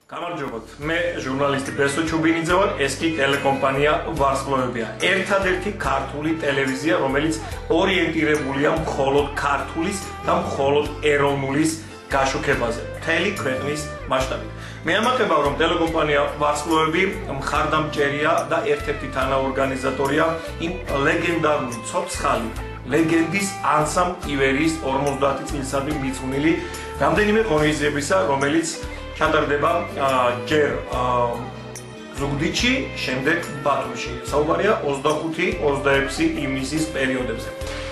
გამარჯობათ. მე ჟურნალისტი ბესო ჩუბინიძე ვარ, ეს კი ტელეკომპანია ვარსკვლავებია. ერთადერთი ქართული ტელევიზია, რომელიც ორიენტირებულია მხოლოდ ქართულის და მხოლოდ ეროვნულის გაშუქებაზე, მთელი ქვეყნის მასშტაბით. მე ამახებავ, რომ ტელეკომპანია ვარსკვლავები მხარდამჭერია და ერთ-ერთი თანაორგანიზატორია იმ ლეგენდარული ცოცხალი ლეგენდის ანსამბლ ივერიის 50 წლისადმი მიძღვნილი რამდენიმე ღონისძიებისა, რომელიც ჩატარდება ჯერ ზუგდიდში, შემდეგ ბათუმში. საუბარია 25-26 ივნისის პერიოდებზე.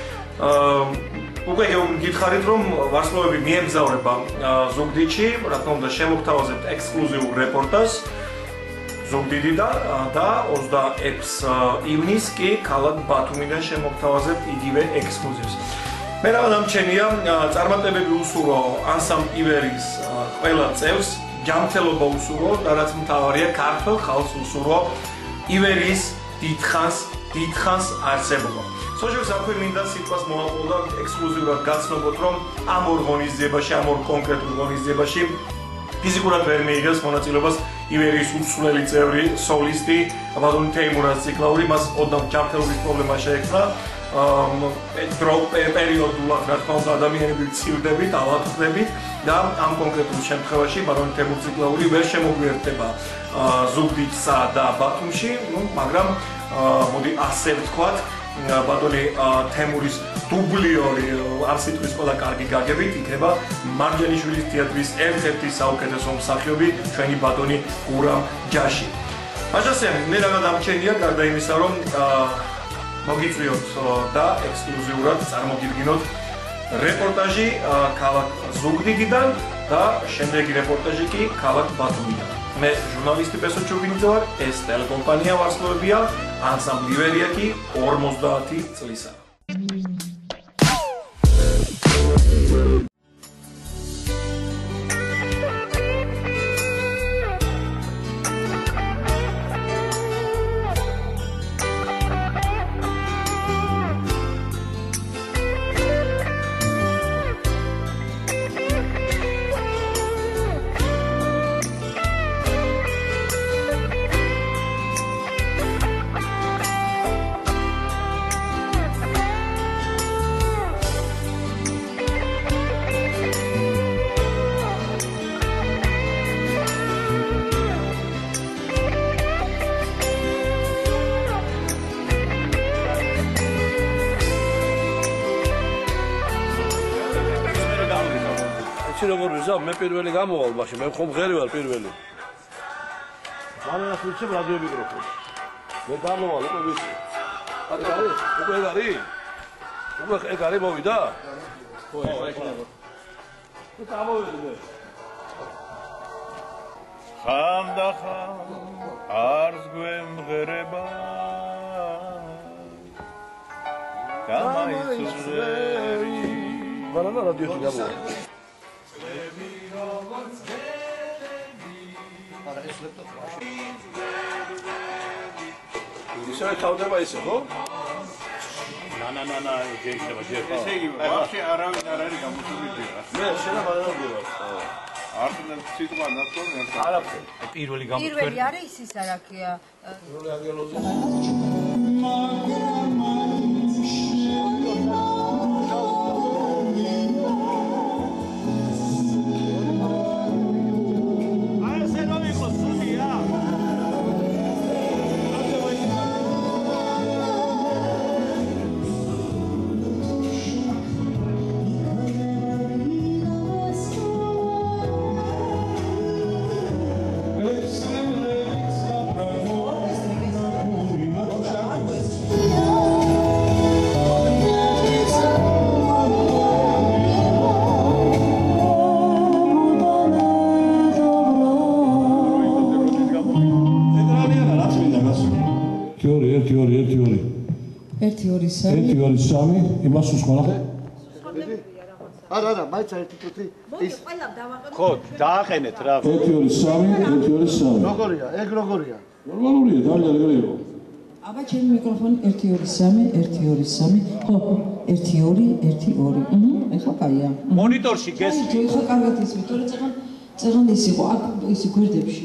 უკვე გითხარით, რომ ვარსკვლავები მიემგზავრება ზუგდიდში, რა თქმა უნდა, შემოგთავაზებთ ექსკლუზიურ რეპორტაჟს ზუგდიდიდან და 26 ივნისს კი ქალაქ ბათუმიდან შემოგთავაზებთ იგივე ექსკლუზივს. მე რა დამჩენია, წარმატებები უსურვო ანსამბლ ივერიის ყველა წევრს, ჯანმრთელობა უსურვო და რაც მთავარია, ქართულ ხალხს უსურვო ივერიის დიდხანს არსებობა. სოჭებს აქვე მინდა სიტყვას მოაყოლდა ექსკლუზიურად გაცნობოთ, რომ ამ ორ ღონისძიებაში, ამ ორ კონკრეტულ ღონისძიებაში ფიზიკურად ვერ მიიღებს მონაწილეობას ივერიის უცვლელი წევრი, სოლისტი ბატონი თეიმურაზ ციკლაური, მას ოდნავ ჯანმრთელობის პრობლემა შეექმნა. პერიოდულად, რა თქმა უნდა, ადამიანები მცირდებით, ავადდებით და ამ კონკრეტულ შემთხვევაში ბატონი თეიმურ ციკლაური ვერ შემოგვიერთდება ზუგდიდსა და ბათუმში, მაგრამ მოდი ასე ვთქვათ, ბატონი თემურის დუბლიორი ამ სიტყვის ყველა კარგი გაგებით იქნება მარჯანიშვილის თეატრის ერთ-ერთი საუკეთესო მსახიობი, ჩვენი ბატონი გურამ ჯაში. მაშასე მე რა დამჩენია, გარდა იმისა, რომ მოგიწვიოთ და ექსკლუზიურად წარმოგიდგინოთ რეპორტაჟი ქალაქ ზუგდიდიდან და შემდეგი რეპორტაჟი კი ქალაქ ბათუმიდან. მე ჟურნალისტი ბესო ჩუბინიძე ვარ, ეს ტელეკომპანია ვარსკვლავებია, ანსამბლ ივერია კი 50 წლისა. როგორ ვიზავ, მე პირველი გამოვალ მაშინ, მე ხომ ღერი ვარ პირველი. მანერას ვიცი რადიო მიკროფონი. მე გამოვალ, უკვე ვიცი. აქ არის? უკვე ეგ არის? უკვე ეგ არის მოვიდა? ხო, ეგ. თუ გამოვიდი მე. ხანდახან არს გვემღერება. გამაიცურვები. მანანა რადიოში გამოვალ. ისე თავდება ისე, ხო? ნანა, შეიძლება ჯერ. ესე იგი, ვაფშე არავინ არ არის გამოსული. მე შეიძლება გადავდივარ. არც სიტყვა ნახონ, არაფერი. პირველი არის ის არაქია. პირველი აგელოზე. ერთი ორი სამი იმას უსხმარახე არა მაინც ერთი წუთი მოდი ყველა დავაყენოთ ხო დააყენეთ რა 1-2-3 როგორია ეგ როგორია ნორმალურია ძალიან ეგრეო აბა ჩემი მიკროფონი 1-2-3 ხო 1-2-1-2 ეხლა კაია მონიტორში გესმის ხო კარგად ისმის თორე წაღან წერან ის იყო აქ ისი გვერდებში.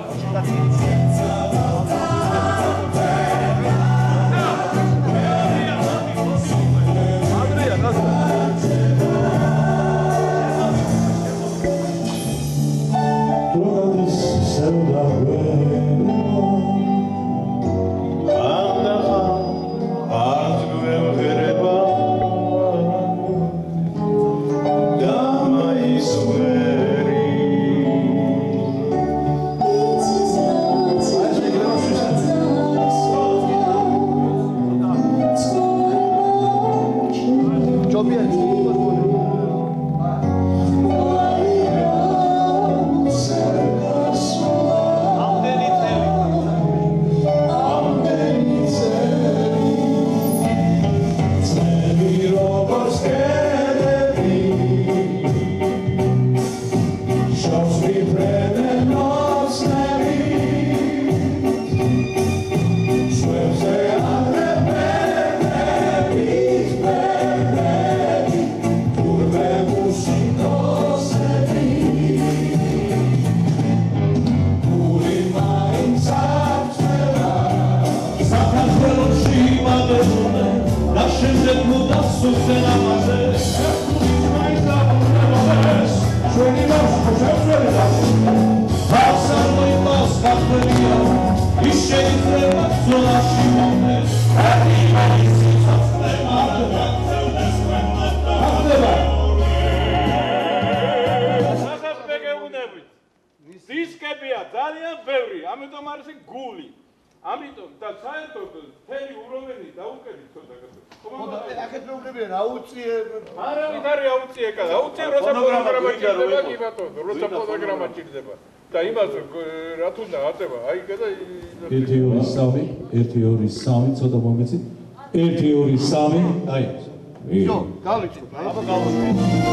დისკებია ძალიან ბევრი, ამიტომ არის გული. ამიტომ და საერთოდ თელი უროვენი დაუკეთეთ ცოტა ხოდა აქეთ მეუბნებიან რა უწიე არავით არ აუწიე კა აუწიე როცა პროგრამა ჭირდება კი ბატონო როცა პროგრამა ჭირდება და იმას რა თუნდა ატება აი გადა 1 2 3 1 2 3 ცოტა მომეცი 1 2 3 აი იო გავიჭრ აბა გავუშვი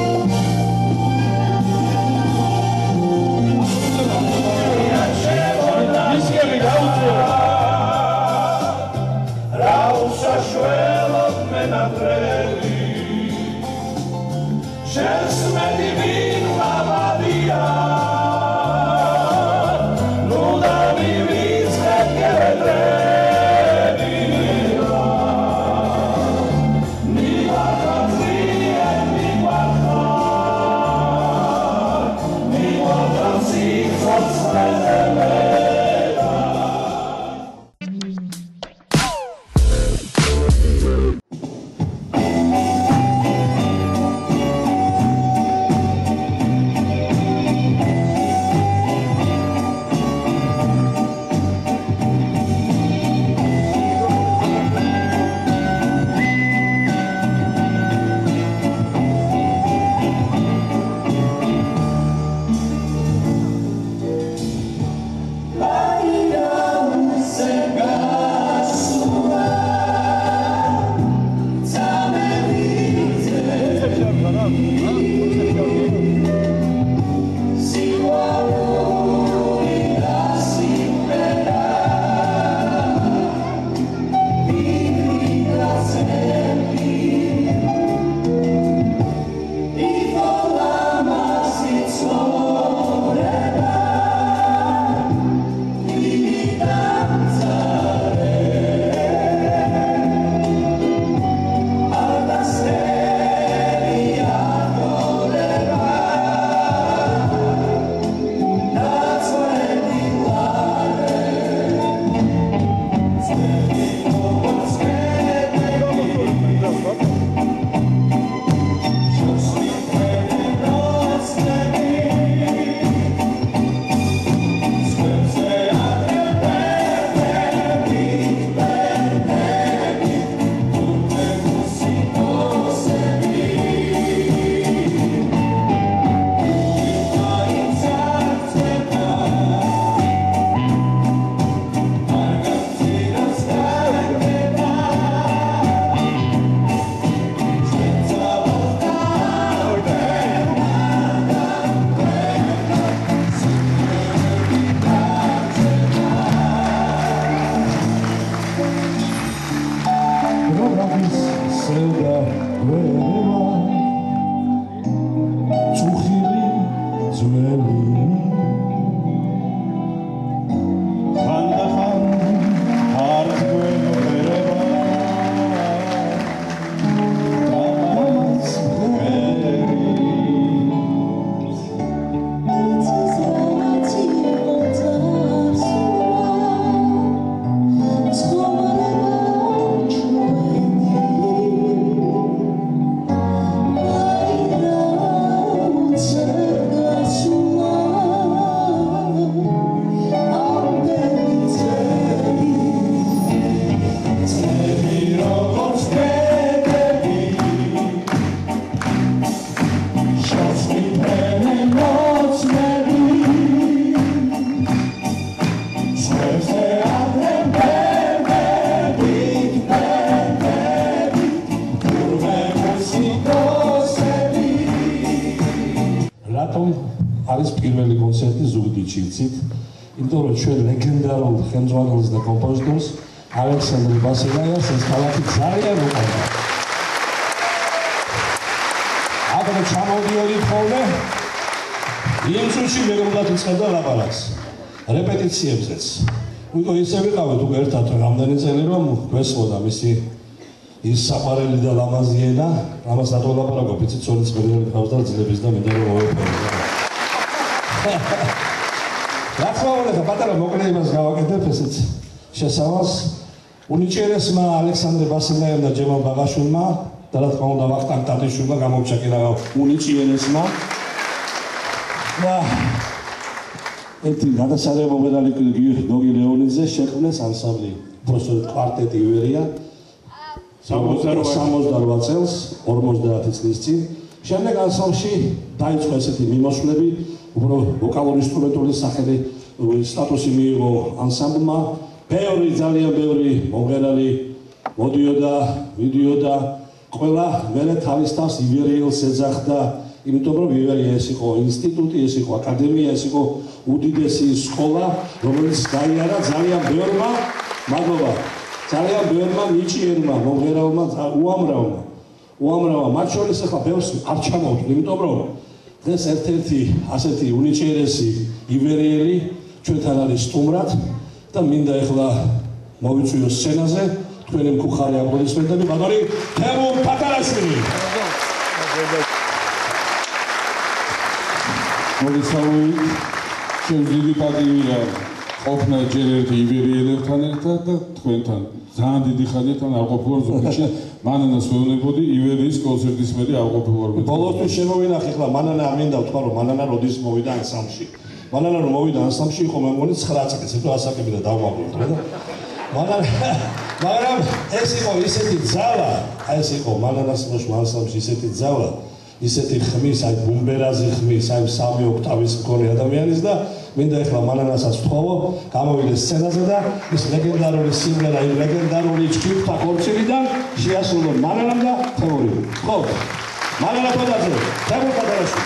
ისკები დაუწიე Rausashvelot menadreli Shels me divin lavadia Nuda mi vizke kevedreli Ni vatanzije, ni vatar Ni vatanzije, od sredele რატომ არის პირველი კონცერტი ზუგდიდში იცით? იმიტომ რომ ჩვენ ლეგენდარულ ხელმძღვანელს და კომპოზიტორს ალექსანდრე ბასილაიას ეს ქალაქი ძალიან უყვარდა. აგრე ჩამოდიოდი ხოლმე იმ წუთში მეგობრად იწყებდა ლაპარაკს რეპეტიციებზეც. უკვე ისე ვიყავით უკვე ერთად რამდენი წელი რომ გვესმოდა მისი ის საყვარელი და ლამაზი ენა, ამას რატო ლაპარაკობ, იცით, ცოლიც მერე ყავს და ძლების და მინდა რომ მოვეფერო. რა თქმა უნდა, პატარა მოკლე იმას გავაკეთებ ესეც შესავალს. უნიჭიერესმა ალექსანდრე ბასილაევმა და ჯემალ ბაღაშვილმა და რა თქმა უნდა ვახტანგ ტატიშვილმა გამომჩაკინა უნიჭიერესმა და ერთი გადასარევ მომღერალი გოგი ლეონიძე შექმნეს ანსამბლი, უბრალოდ კვარტეტი ივერია 68 წელს 50 წლის წინ. შემდეგ ანსამბლში დაიწყო ესეთი მიმოსვლები, უბრალოდ ვოკალური ინსტრუმენტული სახელი სტატუსი მიიღო ანსამბლმა. ბევრი ძალიან ბევრი მომღერალი მოდიოდა, ვიდიოდა, ყველა მერე თავის თავს ივერიელს ეძახდა, იმიტომ რომ ივერია ეს იყო ინსტიტუტი, ეს იყო აკადემია, ეს იყო უდიდესი სკოლა, რომელიც გაიარა ძალიან ბევრმა, მადლობა, ძალიან ბევრმა ნიჭიერმა მომღერალმა, უამრავმა, მათ შორის ახლა ბევრს არ ჩამოვთვლი, იმიტომ რომ დღეს ერთ-ერთი ასეთი უნიჭიერესი ივერიელი ჩვენთან არის სტუმრად და მინდა ახლა მოვიწვიო სცენაზე თქვენი მკუხარი აპლოდისმენტები ბატონი თემურ პატარაშვილი. მოგესალმებით, ჩემს დიდი პატივია ყოფნა ჯერ ერთი ივერიელებთან ერთად და თქვენთან ძალიან დიდი ხანიდან არ ყოფილვარ ზუგდიდში. მანანას ვეუბნებოდი ივერიის კონცერტის მერე არ ყოფილვარ. ბოლოსთვის შემოვინახე ახლა მანანა არ მინდა ვთქვა რომ მანანა როდის მოვიდა ანსამბლში. მანანა რომ მოვიდა ანსამბლში იყო მე მგონი 9 წელი, ეტო ასაკები და დავმაყურეთ რა და მაგრამ ეს იყო ისეთი ძალა, ეს იყო მანანას ანსამბლში ისეთი ძალა, ისეთი ხმის, აი ბუმბერაზი ხმის, აი 3 ოქტავის მქონე ადამიანის და მინდა ახლა მანანასაც ვთხოვო, გამოვიდეს სცენაზე და ის ლეგენდარული სიმღერა, იმ ლეგენდარული ჩქიფთა კონცერტიდან შეასრულო მანანამ და თემური. ხო, მანანა პოდაძე, თემურ პატარაშვილი.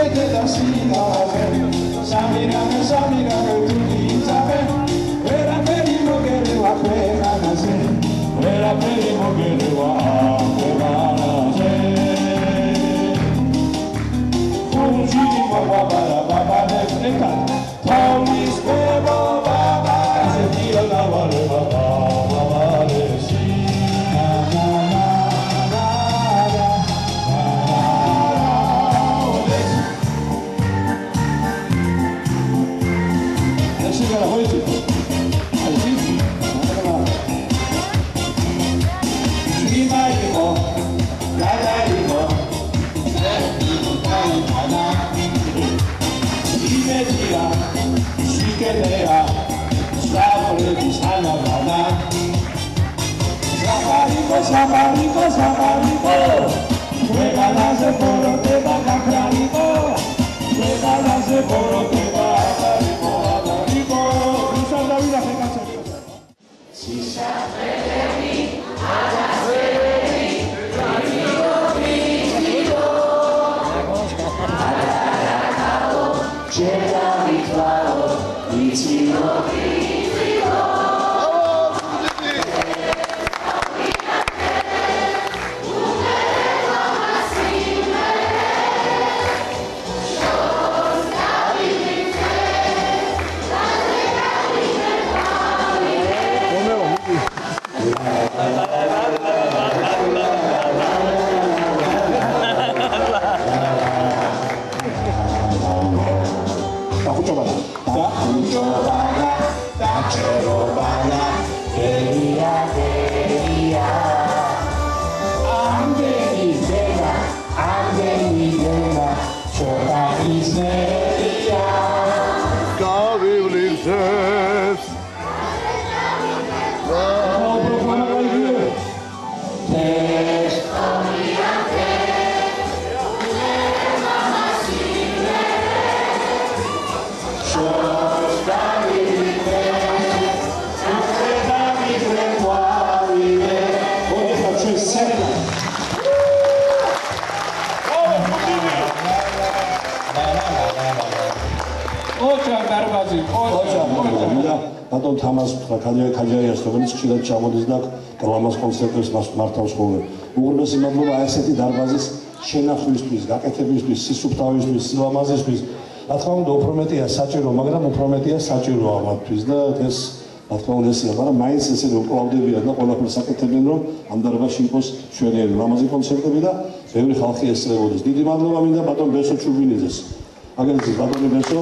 ბატონ თამას ქაჯაიას რომელიც ხშირად ჩამოდის და კლამას კონცერტებს მართავს ხოლმე. უღრმესი მადლობა ასეთი დარბაზის შენახვისთვის, გაკეთებისთვის, სისუფთავისთვის, სილამაზისთვის. რა თქმა უნდა, უფრო მეტია საჭირო, მაგრამ უფრო მეტია საჭირო ამათთვის და ეს რა თქმა უნდა ესეა, მაგრამ მაინც ესე უკლავდებიან და ყველაფერს აკეთებენ, რომ ამ დარბაზში იყოს ჩვენი ლამაზი კონცერტები და ბევრი ხალხი ესწრებოდეს. დიდი მადლობა მინდა ბატონ ბესო ჩუბინიძეს. აგერცი ბატონი ბესო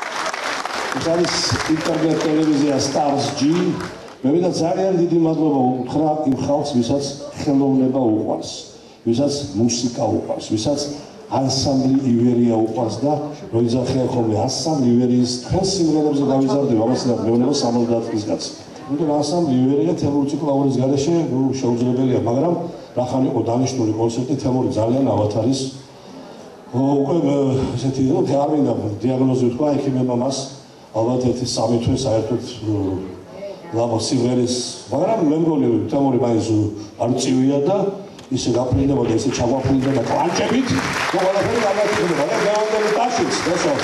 ეს არის ინტერნეტ ტელევიზია Stars G. მე მინდა ძალიან დიდი მადლობა უთხრა იმ ხალხს, ვისაც ხელოვნება უყვარს, ვისაც მუსიკა უყვარს, ვისაც ანსამბლი ივერია უყვარს და როიძახიან ხოლმე ანსამბლი ივერიის თქვენ სიმღერებზე გავიზარდება, მასალა მეუბნება 70 წლის კაცი. თუმცა ანსამბლი ივერია თემური ციკლაურის გარეშე შეუძლებელია, მაგრამ რახან იყო დანიშნული კონცერტი თემური ძალიან ავად არის. უკვე ესეთი არ მინდა დიაგნოზი ვთქვა ექიმებმა მას ალბათ ერთი 3 თვე საერთოდ ლაბო სიმღერის, მაგრამ მე მგონი თემური მაინც არ წივია და ისე გაფრინდება და ისე ჩაგვაფრინდება კლანჭებით და ყველაფერი გამართლდება და გავამდელი ტაშიც ესო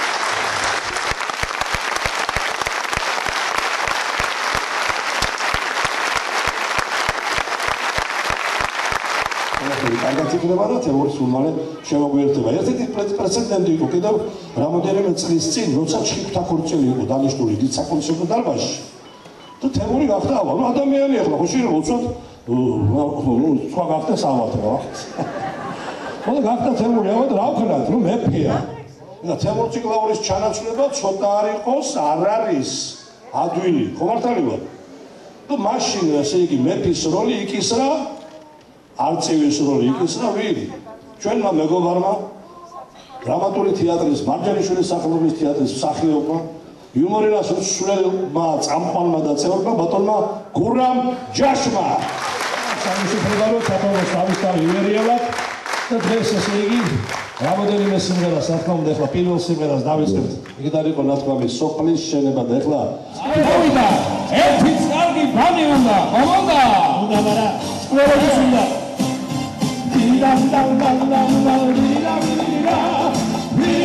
კარგად იქნება და თემური სულ მალე შემოგვიერთდება. ერთ-ერთი პრეცედენტი იყო კიდევ რამოდენიმე წლის წინ, როცა ჩხიკვთაქორწილი იყო დანიშნული დიდ საკონცერტო დარბაზში. და თემური გახდა აბა, ნუ ადამიანი ახლა ხო შეიძლება უცბად სხვა გახდა სამართლა რა. ხოლო გახდა თემური აბა და რა ვქნათ, ნუ მეფეა. და თემურ ციკლაურის ჩანაცვლება ცოტა არ იყოს, არ არის ადვილი, ხო მართალი ვარ? და მაშინ ესე იგი მეფის როლი იკისრა არწივის როლი იკისრა ვინ? ჩვენმა მეგობარმა დრამატული თეატრის მარჯანიშვილის სახელობის თეატრის მსახიობმა იუმორინას სულელმა წამყვანმა და წევრმა ბატონმა გურამ ჯაშმა სამშობლოა რომ თათოს თავისთავად ივერიელად და დღეს ესე იგი რამოდენიმე სიმღერას რა თქმა უნდა ახლა პირველ სიმღერას დავიწყებთ იქ დაიყო ნათქვამი სოფლის შენება და ახლა მოვიდა ერთი წარგი ბანი უნდა მომდა მაგრამ სკოლაში უნდა Dam dam dam dam dam dam dam dam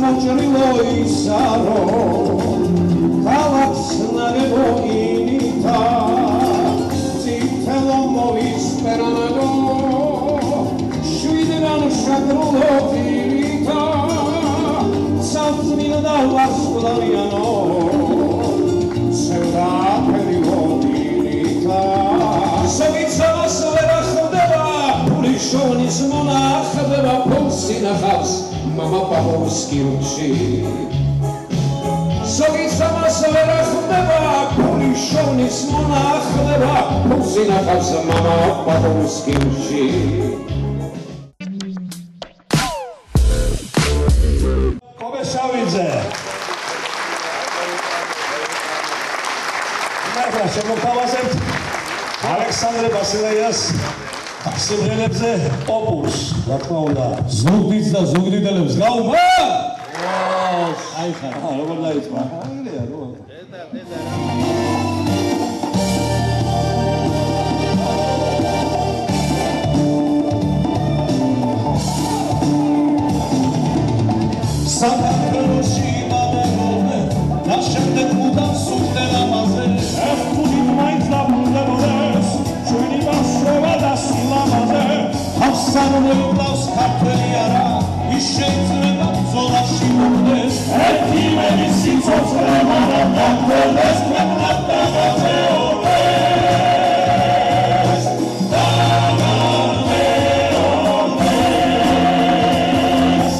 მოჭრილო ისარო ქალაქს ნაგებო ინითა წითელო მოვისპერანადო შვიდრან შაგრულო ინითა სამწმინდა ვარსკვლავიანო სევდა ფერილო ინითა სოვიცავს ვერა ხვდება შონის მონახდება ფულსი ნახავს მამა პაოვსკიუჩი ზოგი სამას ვერა ხვდება ფული შონის მონახდება ფულსი ნახავს მამა პაოვსკიუჩი კობესავიძე ნახა შემოთავაზებთ ალექსანდრე ბასილეიას სიმღერებზე ოპუს, რა თქმა უნდა, ზუგდიდს და ზუგდიდელებს გაუმა? აი ხა, როგორ დაიწყო? აირია, რო. საქართველოში მამებოდე, და შემდეგ მუდამ სულდენ ამაზე, ეხტული მაინც დაბრუნდებოდეს, ჩვენი ბავშვობა და სილამაზე, ავსანოვლავს ქართველი არა, ის შეიძლება ბრძოლაში მომდეს, ერთი მერი სიცოცხლე მაგრამ დაგვერდეს, ქვეყნად დაგაწეორდეს, დაგაწეორდეს,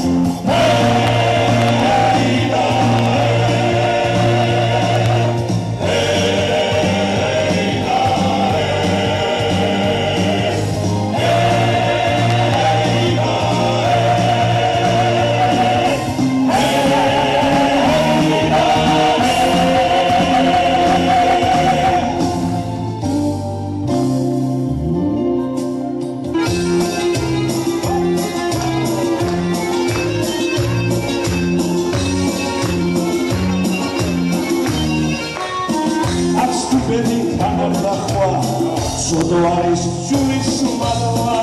Sodoaris juris madova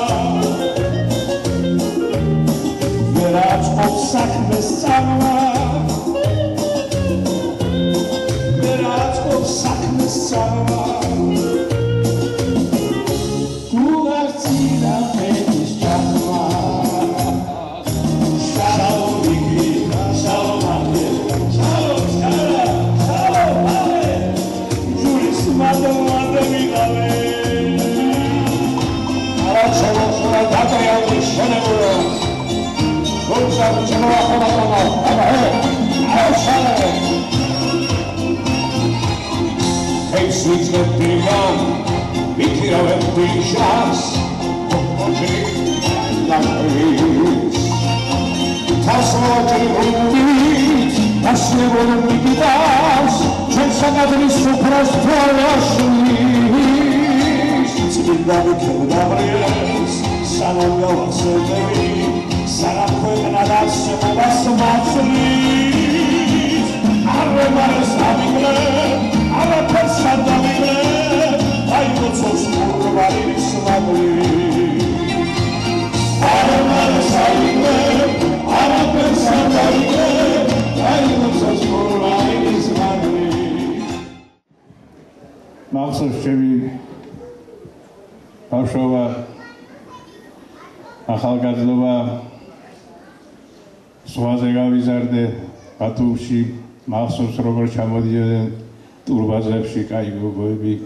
Verats obsak mesama Verats obsak mesama Kularcina petis chama Shalom Viki, Shalom Ake, Shalom Skara, Shalom Ale Juris madova devidale Datrialis Sheneburo, Gulzar Chenoakonokono, Abahe, Aosale. Hey, sweet Lepilian, Vikira Lepilchas, Okoji, Lakris. Tasmoti Rundit, Tasmevon Mikitas, Chensanadris Supras Troyashlis, Tzibidavik Gabriels, Sanogavaseveri, Sarakwekanadas, Sebasmatslis, Arremares Avigle, Arapes Adavigle, Aikotsos Murvaris Maglis, Arremares Avigle, Arapes Adavigle, Aikotsos Murvaris Maglis. Machsos Chevi, Pashova, ახალგაზრდობა ზღვაზე გავიზარდე ბათუმში მახსოვს როგორ ჩამოდიოდნენ ტურბაზებში კაი გოგოები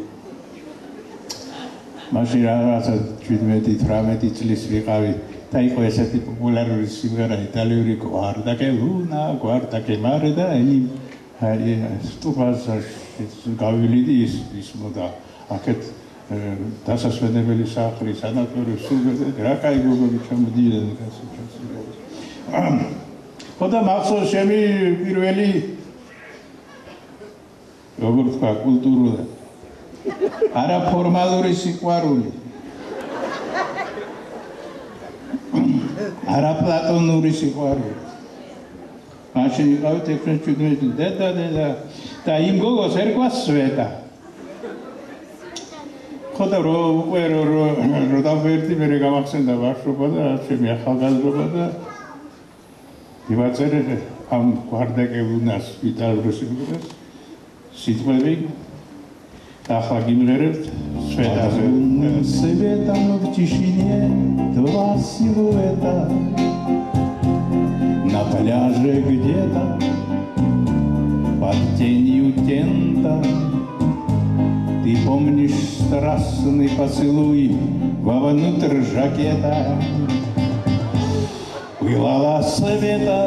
მაშინ რაღაცა 17-18 წლის ვიყავი და იყო ესეთი პოპულარული სიმღერა იტალიური გვარდაკე ლუნა გვარდაკე მარე და იმ ტურბაზაში გავივლიდი ის მოდა აქეთ დასასვენებელი სახლი, სანატორიო, რა კაი გოგოები ჩამოდიოდნენ გასაჩასრებად. ხოდა მახსოვს ჩემი პირველი როგორ თქვა კულტურული არაფორმალური სიყვარული. არაპლატონური სიყვარული. მაშინ იყავით 17 დედა და იმ გოგოს ერქვა სვეტა. ხოდა რო დავერდი მე გამახსენდა ბავშვობა და ჩემი ახალგაზრდობა და მივაწერე ამ გვარდაკებუნას ვიტალურ სიმღერას სიტყვები ახლა გიმღერებთ სვეტაზე Светом в тишине два силуэта на пляже где-то под тенью тента ты помнишь страстный поцелуй вовнутрь жакета пылала света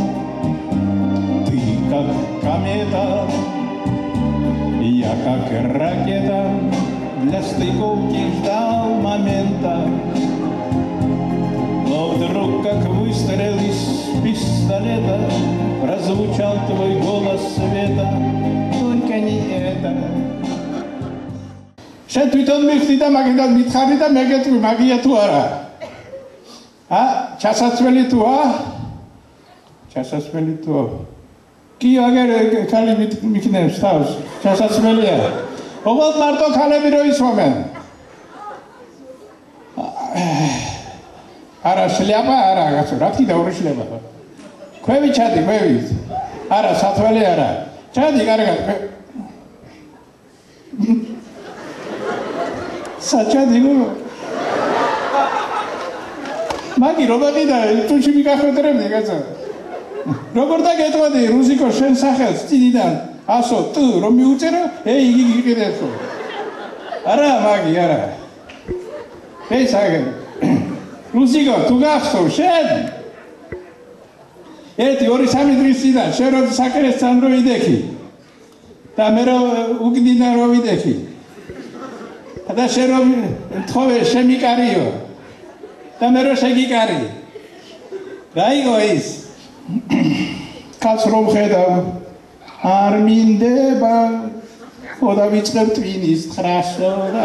ты как комета я как ракета для стыковки ждал момента но вдруг как выстрел из пистолета прозвучал твой голос света только не это შენ თვითონ მიხდი და მაგიდან მითხარი და მე გეტყვი მაგია თუ არა ჩასასვლელი თუა ჩასასვლელი თუ კი აგერ ხალი მიქნებს თავს ჩასასვლელია ოღონდ მარტო ხალები რო ისვამენ არა შლიაპა არა გასო რა თქმა უნდა შლიაპა ქვევი ჩადი ქვევი არა სათველი არა ჩადი კარგად საჩადი გო მაგი რობოტი და თუში მიკახვედრებდი კაცო როგორ დაგეტყვი რუსიკო შენ სახელს წინიდან ასო ტ რომ მიუწერო იგი გიყიდეთო არა მაგი არა ეს აგე რუსიკო თუ გახსოვ შენ ერთი ორი სამი დღის წინათ შენ რო საკერესთან რო იდექი და მე რო უკდინა რო ვიდექი და შენ რო თხოვე შემიკარიო და მე რო შეგიკარი რა იყო ის კაც რომ ხედავ არ მინდება ხოდა ვიწყებ ტვინის ხრაშორა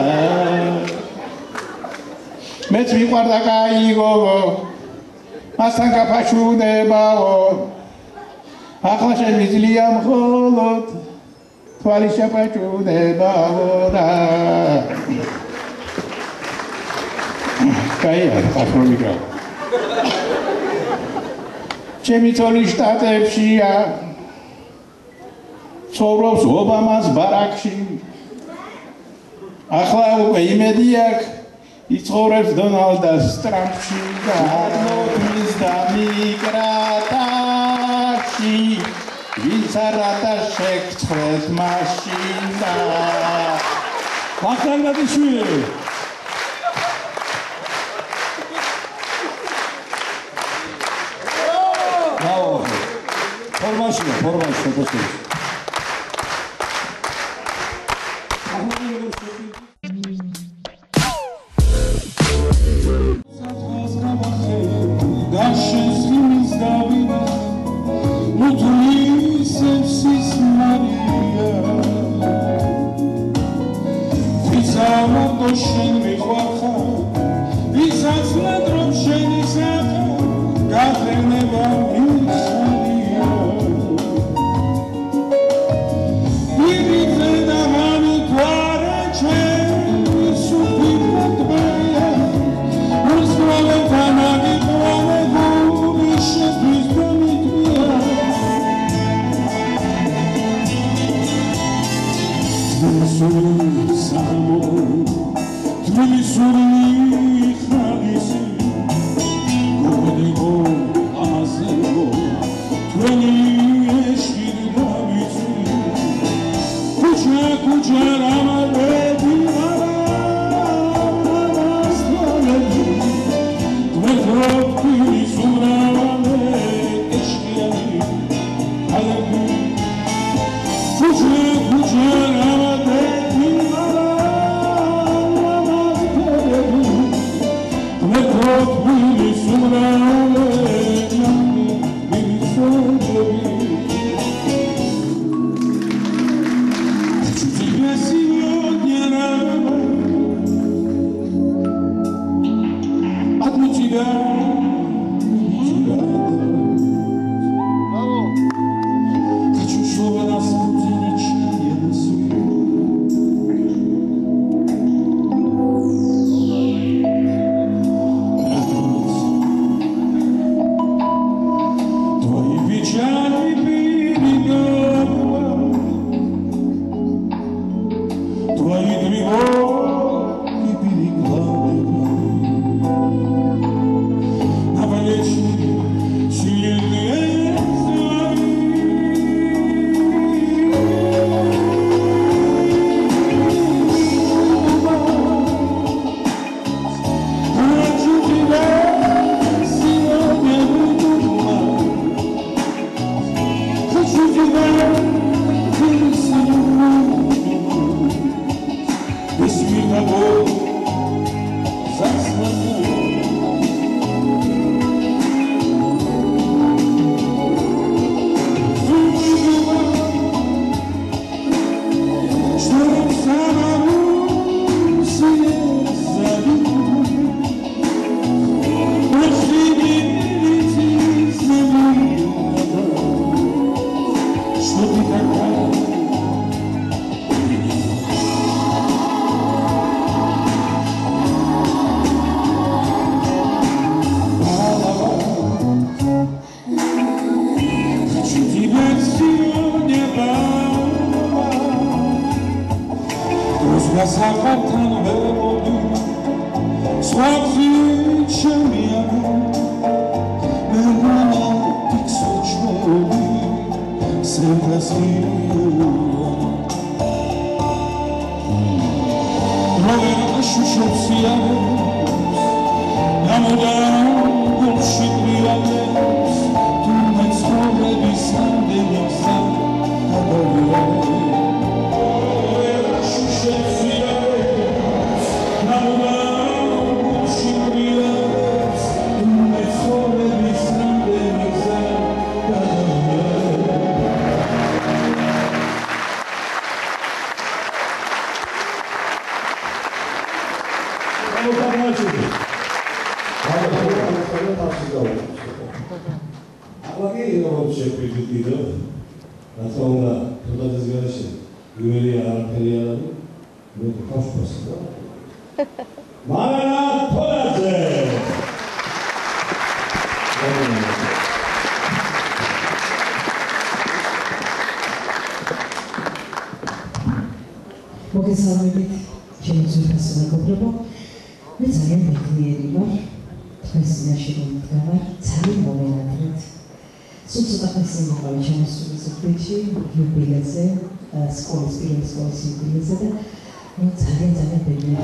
მეც მიყვარდა კაი გოგო მასთან გაფაჩუნებაო ახლა შენ მიძლია მხოლოდ თვალი შეფაჩუნებაო რა კაია ახლა ჩემი თოლის შტატებშია ცხოვრობს ობამას ბარაკში ახლა უკვე იმედი აქვს იცხოვრებს დონალდას ტრამპში და მოთმის და მიკრატაში ვინც არადა შეგწყვეტ მაშინდა ბახტანგაძიშვილი ფორმაშია ფორმაში Sumra მოგესალმებით, ჩემი ძვირფასი მეგობრებო. მე ძალიან მეგრიერი ვარ. თქვენს წინაშე მომდგარ, ძალიან მომენატრეთ. სულ ცოტა ხანი მოყავი შემოსული ზუგდიდში, იუბილეზე, სკოლის პირველი სკოლის იუბილეზე და ძალიან მეგრიერი.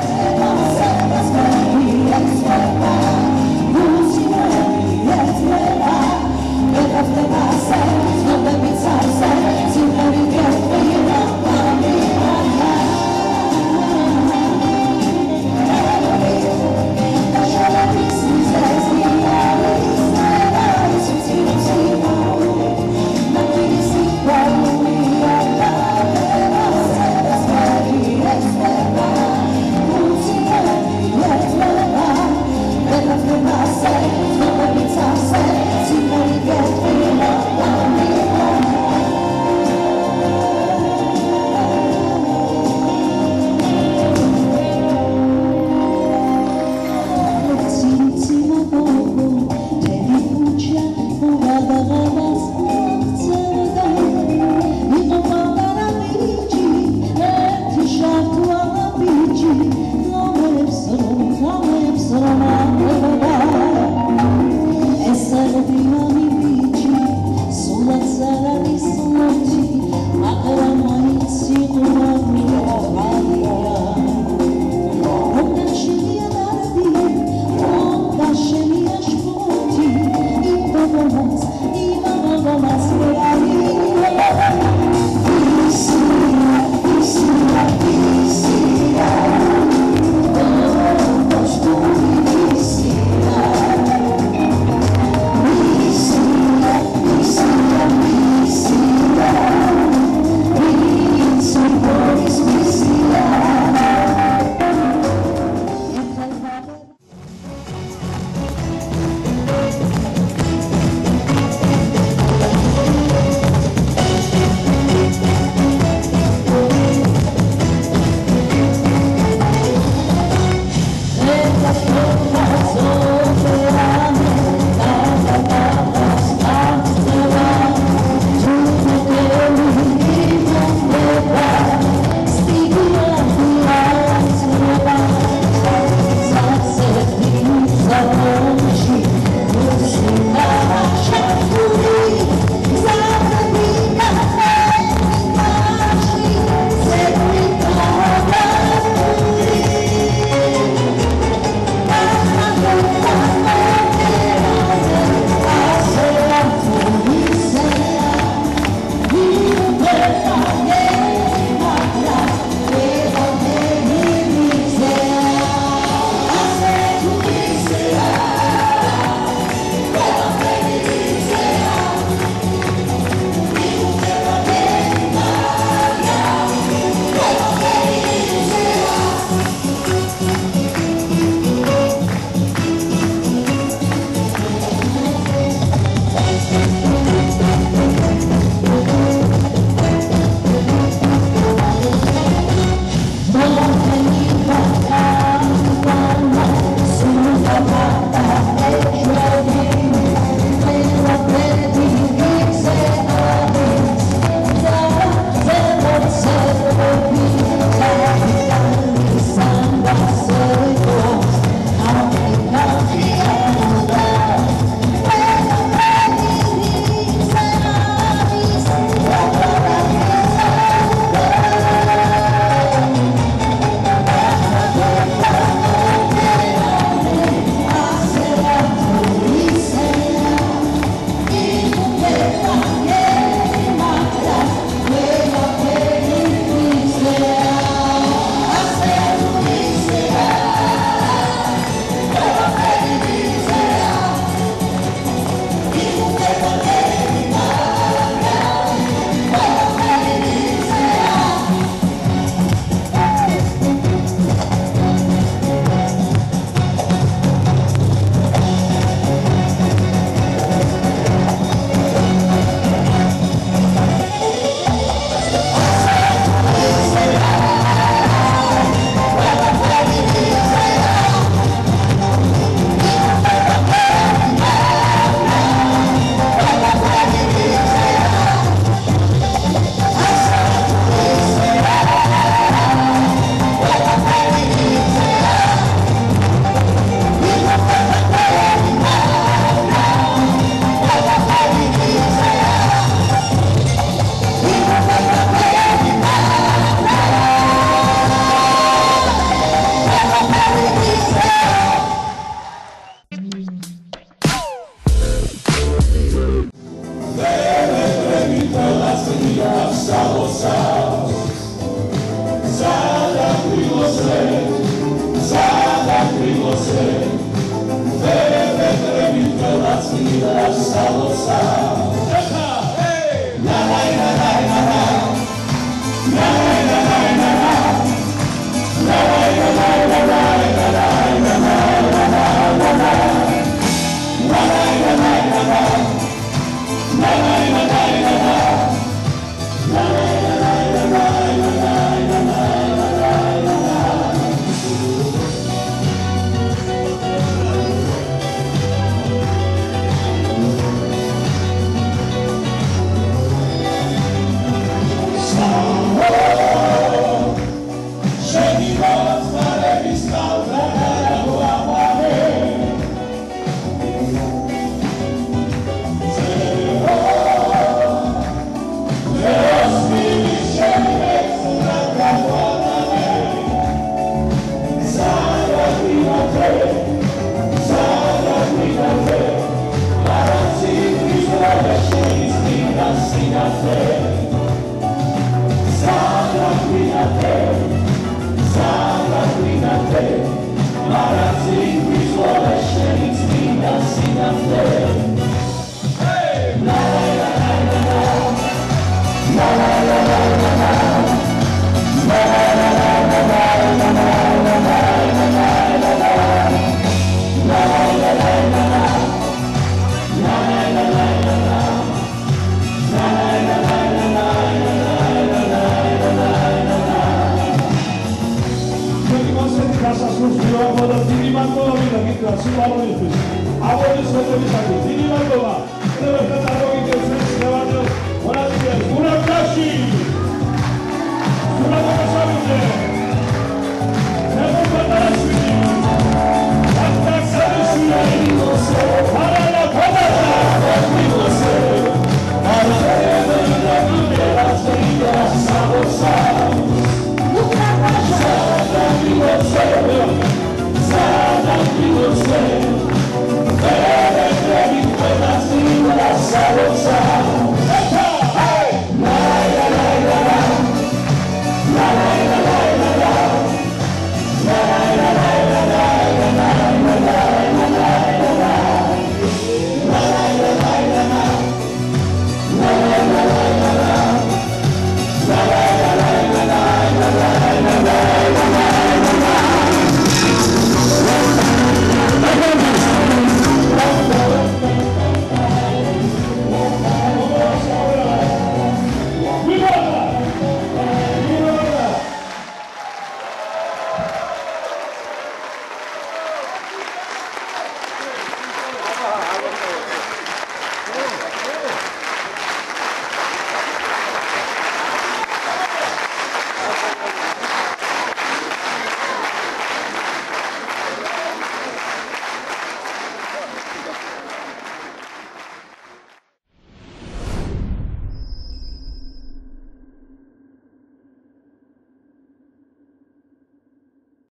Thank you.